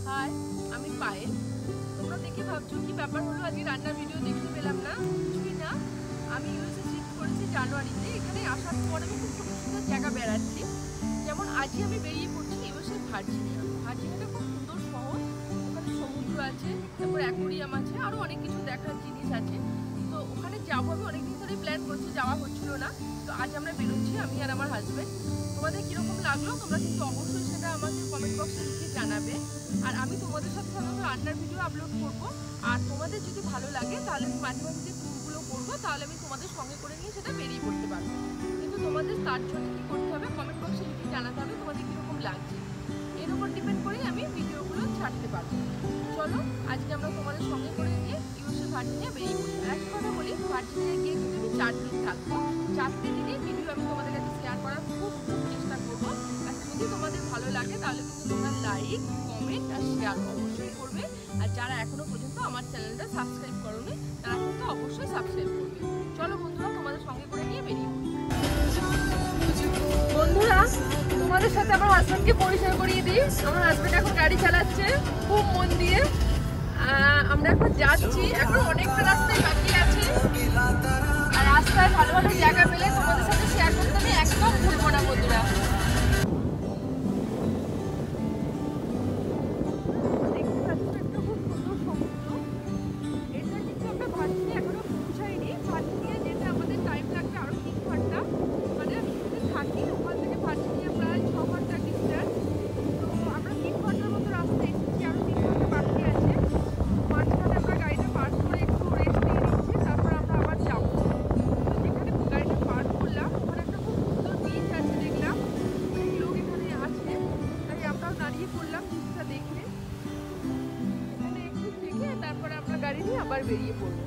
High, আমি পায়েল। তোমরা দেখে ভাবছো কি ব্যাপার হলো, আজকে রান্নার ভিডিও দেখতে পেলাম না। কিছুই না, আমি ইউএসএ শিফট করেছি জানুয়ারিতে। এখানে আসার পর আমি খুব সুন্দর সুন্দর জায়গা বেড়াচ্ছি। যেমন আজকে আমি বেরিয়ে পড়ছি ইউএসএ ভার্জিনিয়া। ভার্জিনিয়াটা খুব সুন্দর শহর, ওখানে সমুদ্র আছে, তারপর অ্যাকোরিয়াম আছে, আরও অনেক কিছু দেখার জিনিস আছে। তো ওখানে যাবো, আমি অনেকদিন ধরে প্ল্যান করছি, যাওয়া হচ্ছিল না। তো আজ আমরা বেরোচ্ছি, আমি আর আমার হাজব্যান্ড। তোমাদের কীরকম লাগলো তোমরা কিন্তু অবশ্যই সেটা আমাকে কমেন্ট বক্সে লিখে জানাবে। আর আমি তোমাদের সাথে সাধারণত রান্নার ভিডিও আপলোড করব। আর তোমাদের যদি ভালো লাগে তাহলে আমি মাঝে মাঝে যে ট্যুরগুলো করবো, তাহলে আমি তোমাদের সঙ্গে করে নিয়ে সেটা বেরিয়ে পড়তে পারবো। কিন্তু তোমাদের তার জন্য কী করতে হবে, কমেন্ট বক্সে লিখে জানাতে হবে তোমাদের কীরকম লাগছে। এর উপর ডিপেন্ড করেই আমি ভিডিওগুলো ছাড়তে পারবো। চলো আজকে আমরা তোমাদের সঙ্গে করে নিয়ে ইউএসএ ভার্জিনিয়া বেরিয়ে পড়ি। আর একটা কথা বলি, ভার্জিনিয়া গিয়ে কিন্তু আমি 4 দিন থাকবো। 4টে দিনই ভিডিও আমি তোমাদের কাছে শেয়ার করার খুব চেষ্টা করবো। আর যদি তোমাদের ভালো লাগে তাহলে কিন্তু তোমরা লাইক, কমেন্ট আর শেয়ার অবশ্যই করবে। আর যারা এখনো পর্যন্ত আমার চ্যানেলটা সাবস্ক্রাইব করোনি তারা কিন্তু অবশ্যই সাবস্ক্রাইব করবে। চলো বন্ধুরা, তোমাদের সঙ্গে করে নিয়ে বেরিয়ে পড়ি। বন্ধুরা, তোমাদের সাথে আমার হাজব্যান্ডকে পরিচয় করিয়ে দিই। আমার হাজব্যান্ড এখন গাড়ি চালাচ্ছে খুব মন দিয়ে। আমরা এখন যাচ্ছি, এখন অনেকটা রাস্তায় বাকি আছে। আর রাস্তায় ভালো ভালো জায়গা পেলে তোমাদের সাথে শেয়ার করতে আমি একদম ভুলবো না বন্ধুরা। দেখতে পাচ্ছ একটা খুব সুন্দর সমুদ্র। এটা কিন্তু আমরা ভার্জিনিয়া এখনো পৌঁছাইনি। ভার্জিনিয়া যেতে আমাদের টাইম লাগবে আরো 3 ঘন্টা। মানে আমি যেখানে থাকি ওখান থেকে ভার্জিনিয়া প্রায় 6 ঘন্টার ডিস্টেন্স। তো আমরা 3 ঘন্টার মতো রাস্তা এসেছি, আরো 3 ঘন্টা বাকি আছে। মাঝখানে আমরা গাড়িটা পার্ক করে একটু রেস্ট নিয়ে নিচ্ছি, তারপর আমরা আবার যাবো। যেখানে গাড়িটা পার্ক করলাম ওখানে একটা খুব সুন্দর বিচ আছে, দেখলাম অনেক লোক এখানে আছে, তাই আমরাও দাঁড়িয়ে পড়লাম বিচটা দেখে। এখানে একটু থেকে তারপরে আমরা গাড়ি নিয়ে আবার বেরিয়ে পড়বো।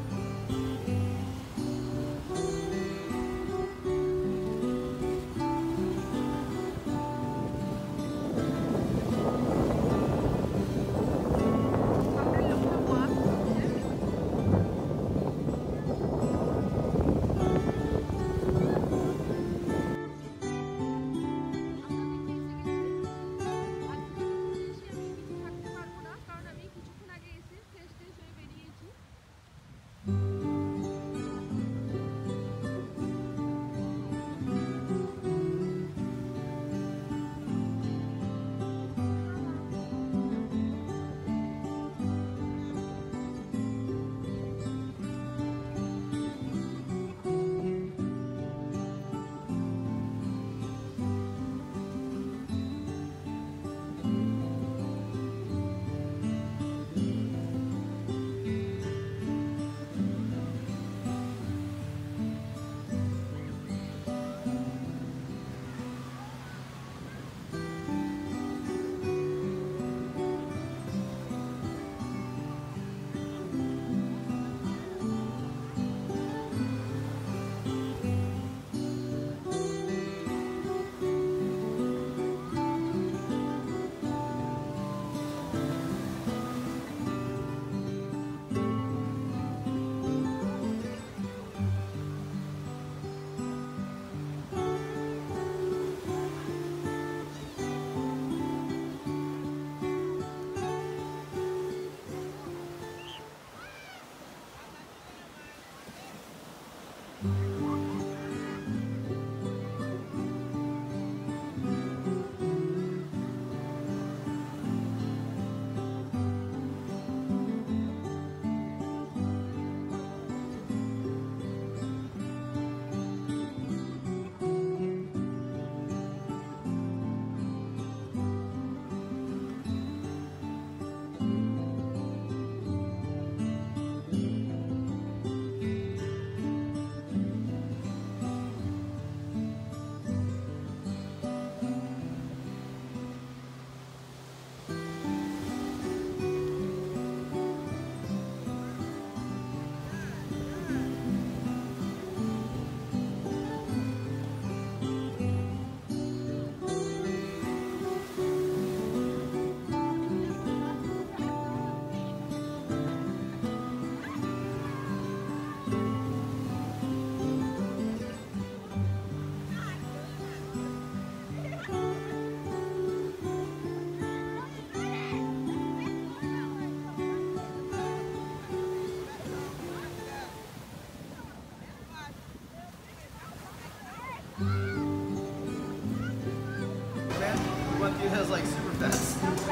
has like super fast.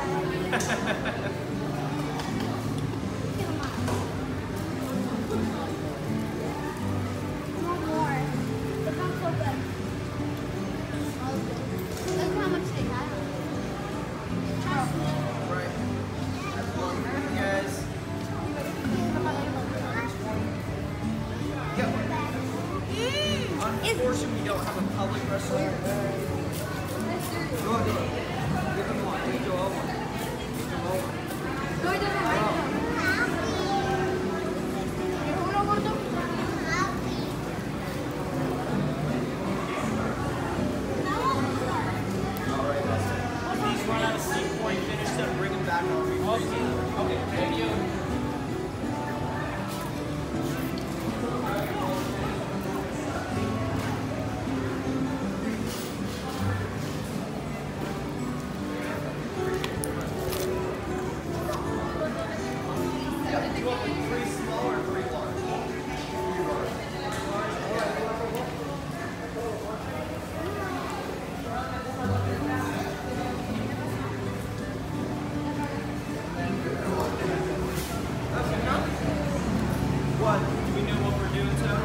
Unfortunately, we don't have a public restaurant. Go. Give them one. Give Joel one. Alright, Dustin. If these run out of steam before you finish them, bring them back over. Okay, thank you. What? Do we know what we're doing, so?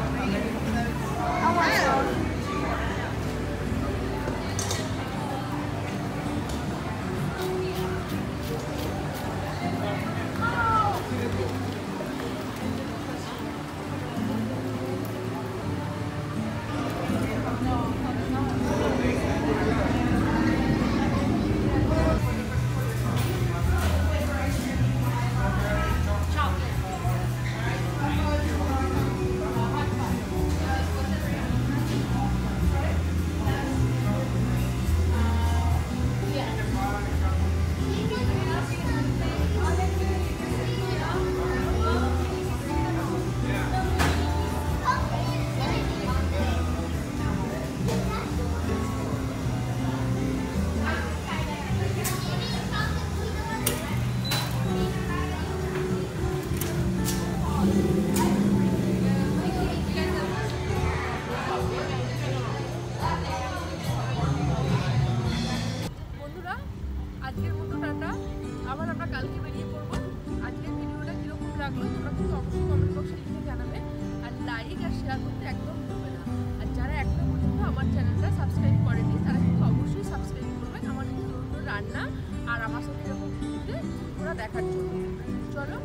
বন্ধুরা, আজকের মতো tata. আবার আমরা কালকে বেরিয়ে পড়বো। আজকের ভিডিওটা কিরকম লাগলো তোমরা কিন্তু অবশ্যই কমেন্ট বক্সে লিখে জানাবে। আর লাইক আর শেয়ার করতে একদম ভুলবে না। আর যারা এখনো পর্যন্ত আমার চ্যানেলটা সাবস্ক্রাইব করেনি তারা কিন্তু অবশ্যই সাবস্ক্রাইব করবেন আমার নতুন রান্না আর আমার সাথে এরকম ভিডিওতে ওরা দেখার জন্য। চলো